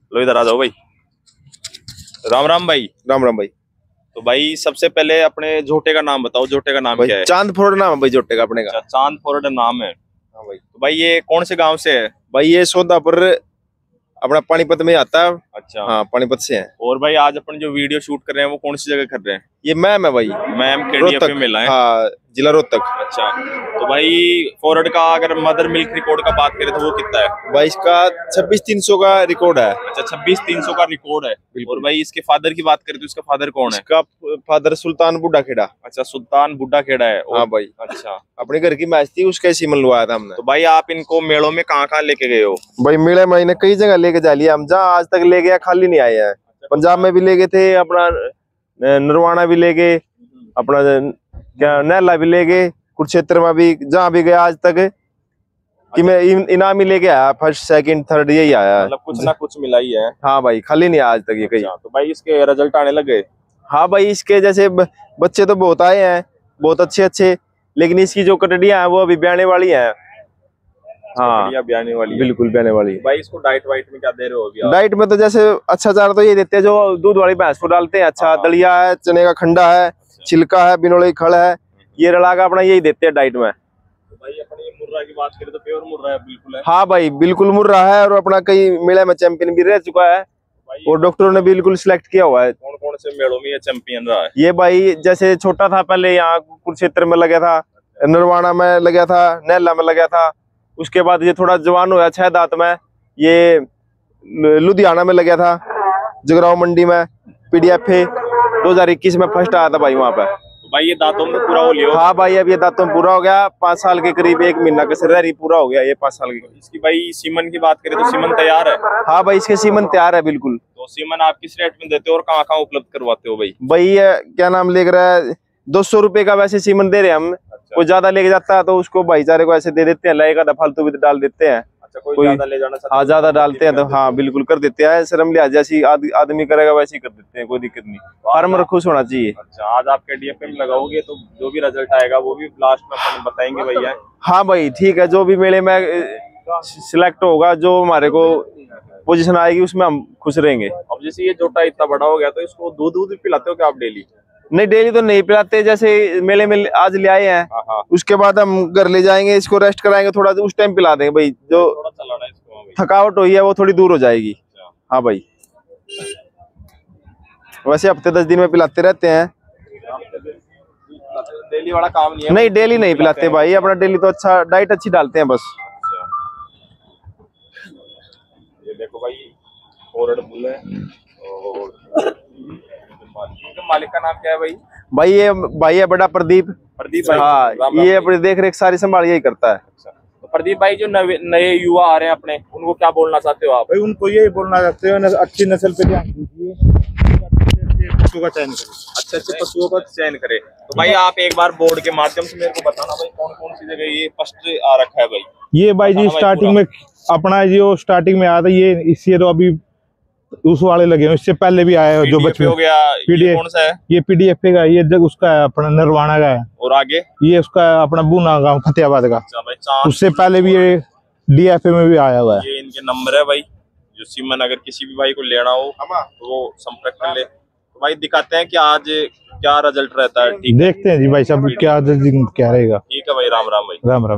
लो इधर आ जाओ भाई। राम राम भाई। राम राम भाई। तो भाई सबसे पहले अपने झोटे का नाम बताओ, झोटे का नाम क्या है? चांद फोर्ड नाम है भाई झोटे का अपने का। चांद फोर्ड नाम है। हाँ भाई। तो भाई ये कौन से गांव से है? भाई ये सोदापुर अपना पानीपत में आता है। अच्छा। हाँ पानीपत से है। और भाई आज अपन जो वीडियो शूट कर रहे हैं वो कौन सी जगह कर रहे हैं? ये मैम है भाई। मैम KDF में मिला है। हाँ जिला रोहतक। अच्छा। तो भाई फॉरवर्ड का अगर मदर मिल्क रिकॉर्ड का बात करें तो वो कितना है? भाई इसका 26,300 का रिकॉर्ड है। अच्छा 26,300 का रिकॉर्ड है। और भाई इसके फादर की बात करें तो इसका फादर कौन है? इसका फादर सुल्तान बुड्ढा खेड़ा। अच्छा सुल्तान बुड्ढा खेड़ा है। हाँ भाई। अच्छा अपने घर की मैच थी उसका सीमन लुआया था हमने। तो भाई आप इनको मेलों में कहाँ लेके गए हो? भाई मेले मैंने कई जगह लेके जा लिया, हम जहाँ आज तक ले गया खाली नहीं आए हैं। पंजाब में भी ले गए थे, अपना नरवाना भी ले गए, अपना क्या नहला भी ले गए, कुरुक्षेत्र में भी जहाँ भी गया आज तक कि मैं इनाम ही लेके आया, फर्स्ट सेकंड थर्ड यही आया। मतलब कुछ ना कुछ मिला ही है। हाँ भाई खाली नहीं आज तक ये कहीं। तो भाई इसके रिजल्ट आने लगे? हाँ भाई इसके जैसे बच्चे तो बहुत आए हैं, बहुत अच्छे अच्छे, लेकिन इसकी जो कटड़ियां हैं वो अभी ब्याने वाली हैं। हाँ ब्याने वाली है। बिल्कुल ब्याने वाली। भाई इसको डाइट वाइट में क्या दे रहे हो अभी आप? डाइट में तो जैसे अच्छा चारा तो ये देते हैं जो दूध वाली भैंस को डालते हैं। अच्छा दलिया है, चने का खंडा है, छिलका है, बिनोले की खड़ है, ये रला का अपना यही देते हैं डाइट में। तो भाई अपने ये मुर्रा की बात करें तो प्योर मुर्रा है बिल्कुल है। हाँ भाई बिल्कुल मुर्रा है और अपना कई मेले में चैंपियन भी रह चुका है और डॉक्टरों ने बिल्कुल सिलेक्ट किया हुआ है। कौन कौन से मेलों में ये चैंपियन रहा है? ये भाई जैसे छोटा था पहले यहाँ कुरुक्षेत्र में लगा था, नरवाना में लगा था, नहला में लगा था। उसके बाद ये थोड़ा जवान हुआ 6 दांत में, ये लुधियाना में लगा था, जगराव मंडी में PDF 2021 में फर्स्ट आया था भाई वहाँ पे। तो भाई ये दांतों में पूरा हो लिया? हाँ भाई अब ये दांतों में पूरा हो गया, 5 साल के करीब, 1 महीना के सिर पूरा हो गया ये 5 साल की। इसकी भाई सीमन की बात करें तो सीमन तैयार है? हाँ भाई इसके सीमन तैयार है बिल्कुल। तो सीमन आप किस रेट में देते हो और कहाँ उपलब्ध करवाते हो भाई? भाई क्या नाम लेकर रहा है, 200 रुपए का वैसे सीमन दे रहे हैं हम। अच्छा। कोई ज्यादा लेके जाता है तो उसको भाईचारे को ऐसे दे देते हैं, लगेगा तो फालतू भी डाल देते हैं। अच्छा कोई ज्यादा ले जाना चाहता है? हाँ ज्यादा डालते हैं तो हाँ बिल्कुल कर देते हैं, शर्म लिहाज जैसी आदमी करेगा वैसे ही कर देते हैं, कोई दिक्कत नहीं। फार्मर खुश होना चाहिए। अच्छा आज आप KDF में लगाओगे तो जो भी रिजल्ट आएगा वो भी लास्ट में अपन बताएंगे भैया? हाँ भाई ठीक है, जो भी मेले में सिलेक्ट होगा, जो हमारे को पोजीशन आएगी उसमें हम खुश रहेंगे। अब जैसे ये जोटा इतना बड़ा हो गया तो इसको दूध पिलाते हो क्या आप डेली? नहीं डेली तो नहीं पिलाते, जैसे मेले में आज ले आए हैं। हाँ। उसके उसके बाद हम घर ले जाएंगे, इसको रेस्ट कराएंगे थोड़ा, उस टाइम पिला देंगे भाई, जो थोड़ा चलाना है इसको भाई। थकावट हुई है वो थोड़ी दूर हो जाएगी। हाँ भाई वैसे हफ्ते 10 दिन में पिलाते रहते हैं, डेली वाला काम नहीं है? नहीं डेली नहीं पिलाते भाई, अपना डेली तो अच्छा डाइट अच्छी डालते हैं बस। ये देखो भाई फॉरवर्ड बुल है और मालिक का नाम क्या है भाई? भाई ये भाई है बड़ा प्रदीप भाई। हाँ ये अपनी देख रेख सारी संभाल यही करता है। अच्छा तो प्रदीप भाई जो नए युवा आ रहे हैं अपने, उनको क्या बोलना चाहते हो आप? भाई उनको यही बोलना चाहते हो, अच्छी नस्ल पे ध्यान दीजिए, पशुओं का चयन करें, अच्छे पशुओं का चयन करें। तो भाई आप एक बार बोर्ड के माध्यम से मेरे को बताना भाई कौन कौन सी जगह ये फर्स्ट आ रखा है भाई? ये भाई जी स्टार्टिंग में अपना जो स्टार्टिंग में आया था ये, इससे तो अभी उस वाले लगे हैं, इससे पहले भी आया है जो बच्चे हो गया। ये कौन सा है? ये PDF का, ये जग उसका है अपना नरवाना का है। और आगे ये उसका अपना बूना गांव फतेहाबाद का। अच्छा भाई उससे पहले भी ये DFA में भी आया हुआ है। ये इनके नंबर है भाई, जो सीमन अगर किसी भी भाई को लेना हो तो वो संपर्क कर ले। तो भाई दिखाते हैं कि आज क्या रिजल्ट रहता है। ठीक देखते हैं जी भाई साहब क्या रहेगा। ठीक है भाई, राम राम भाई। राम राम।